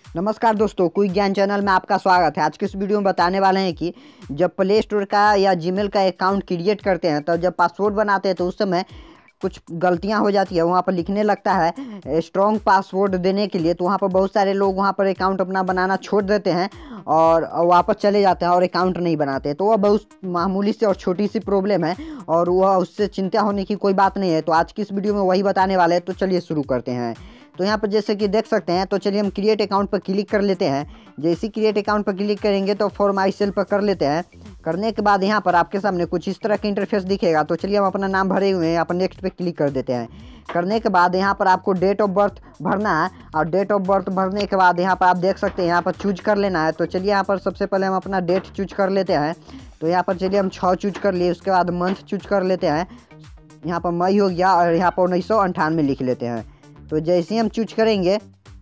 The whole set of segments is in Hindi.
नमस्कार दोस्तों, क्विक ज्ञान चैनल में आपका स्वागत है। आज के इस वीडियो में बताने वाले हैं कि जब प्ले स्टोर का या जीमेल का अकाउंट क्रिएट करते हैं तो जब पासवर्ड बनाते हैं तो उस समय कुछ गलतियां हो जाती है। वहाँ पर लिखने लगता है स्ट्रॉन्ग पासवर्ड देने के लिए, तो वहाँ पर बहुत सारे लोग वहाँ पर अकाउंट अपना बनाना छोड़ देते हैं और वापस चले जाते हैं और अकाउंट नहीं बनाते। तो वह बहुत मामूली सी और छोटी सी प्रॉब्लम है और वह उससे चिंता होने की कोई बात नहीं है। तो आज की इस वीडियो में वही बताने वाले हैं, तो चलिए शुरू करते हैं। तो यहाँ पर जैसे कि देख सकते हैं, तो चलिए हम क्रिएट अकाउंट पर क्लिक कर लेते हैं। जैसे ही क्रिएट अकाउंट पर क्लिक करेंगे तो फॉर माई सेल्फ पर कर लेते हैं। करने के बाद यहाँ पर आपके सामने कुछ इस तरह का इंटरफेस दिखेगा। तो चलिए हम अपना नाम भरे हुए हैं, यहाँ पर नेक्स्ट पे क्लिक कर देते हैं। करने के बाद यहाँ पर आपको डेट ऑफ बर्थ भरना है और डेट ऑफ बर्थ भरने के बाद यहाँ पर आप देख सकते हैं यहाँ पर चूज कर लेना है। तो चलिए यहाँ पर सबसे पहले हम अपना डेट चूज कर लेते हैं। तो यहाँ पर चलिए हम 6 चूज कर लिए, उसके बाद मंथ चूज कर लेते हैं। यहाँ पर मई हो गया और यहाँ पर 1998 लिख लेते हैं। तो जैसे ही हम चूज करेंगे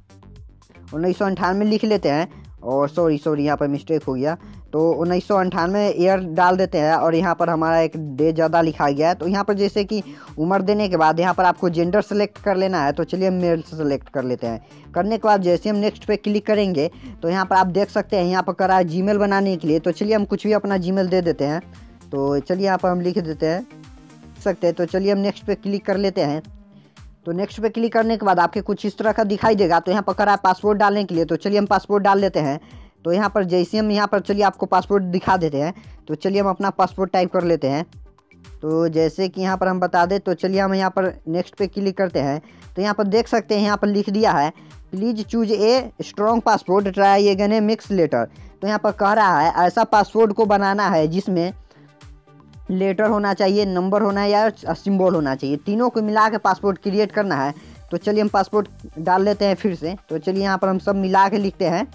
1998 लिख लेते हैं और सॉरी यहाँ पर मिस्टेक हो गया। तो 1998 ईयर डाल देते हैं और यहाँ पर हमारा एक डे ज़्यादा लिखा गया है। तो यहाँ पर जैसे कि उम्र देने के बाद यहाँ पर आपको जेंडर सेलेक्ट कर लेना है। तो चलिए हम मेल सेलेक्ट कर लेते हैं। करने के बाद जैसे हम नेक्स्ट पे क्लिक करेंगे तो यहाँ पर आप देख सकते हैं यहाँ पर करा है जीमेल बनाने के लिए। तो चलिए हम कुछ भी अपना जीमेल दे देते हैं। तो चलिए यहाँ पर हम लिख देते हैं सकते हैं। तो चलिए हम नेक्स्ट पे क्लिक कर लेते हैं। तो नेक्स्ट पे क्लिक करने के बाद आपके कुछ इस तरह का दिखाई देगा। तो यहाँ पर करा है पासवर्ड डालने के लिए। तो चलिए हम पासवर्ड डाल लेते हैं। तो यहाँ पर जैसे हम यहाँ पर चलिए आपको पासवर्ड दिखा देते हैं। तो चलिए हम अपना पासवर्ड टाइप कर लेते हैं। तो जैसे कि यहाँ पर हम बता दें, तो चलिए हम यहाँ पर नेक्स्ट पे क्लिक करते हैं। तो यहाँ पर देख सकते हैं यहाँ पर लिख दिया है please choose a strong password try again a mix letter. तो यहाँ पर कह रहा है ऐसा पासवर्ड को बनाना है जिसमें लेटर होना चाहिए, नंबर होना है या सिंबल होना चाहिए, तीनों को मिला के पासवर्ड क्रिएट करना है। तो चलिए हम पासवर्ड डाल लेते हैं फिर से। तो चलिए यहाँ पर हम सब मिला के लिखते हैं।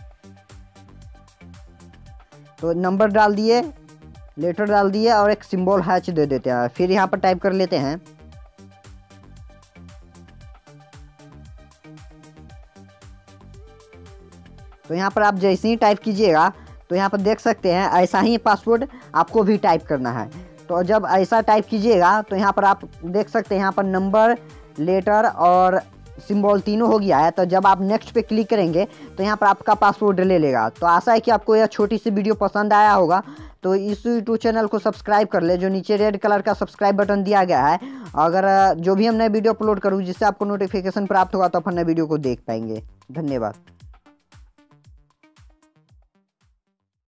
तो नंबर डाल दिए, लेटर डाल दिए और एक सिंबल हैच दे देते हैं। फिर यहाँ पर टाइप कर लेते हैं। तो यहाँ पर आप जैसे ही टाइप कीजिएगा तो यहाँ पर देख सकते हैं ऐसा ही पासवर्ड आपको भी टाइप करना है। तो जब ऐसा टाइप कीजिएगा तो यहाँ पर आप देख सकते हैं यहाँ पर नंबर, लेटर और सिंबल तीनों हो गया है। तो जब आप नेक्स्ट पे क्लिक करेंगे तो यहाँ पर आपका पासवर्ड ले लेगा। तो आशा है कि आपको यह छोटी सी वीडियो पसंद आया होगा। तो इस यूट्यूब चैनल को सब्सक्राइब कर ले, जो नीचे रेड कलर का सब्सक्राइब बटन दिया गया है। अगर जो भी हम नए वीडियो अपलोड करूँ जिससे आपको नोटिफिकेशन प्राप्त होगा तो अपन नए वीडियो को देख पाएंगे। धन्यवाद।